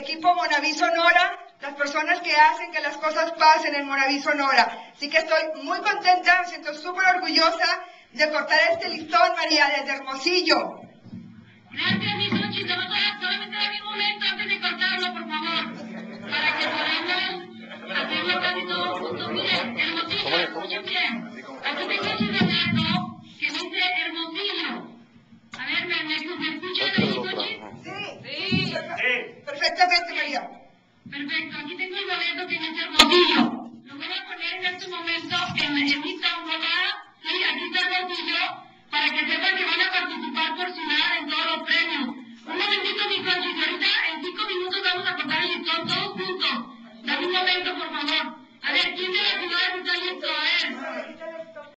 Equipo Monaví Sonora, las personas que hacen que las cosas pasen en Monaví Sonora. Así que estoy muy contenta, me siento súper orgullosa de cortar este listón, María, desde Hermosillo. Gracias, mi Xochitl. Te voy a dar solamente un momento antes de cortarlo, por favor, para que podamos hacerlo casi todos juntos. Miren, Hermosillo, escuchen bien. Aquí tengo ese relato que dice Hermosillo. A ver, ¿me escuchan ahí, Xochitl? Sí. Perfectamente, María. Perfecto, aquí tengo el boleto que dice Hermosillo. Lo voy a poner en este momento en mi tómbola. Sí, aquí está Hermosillo.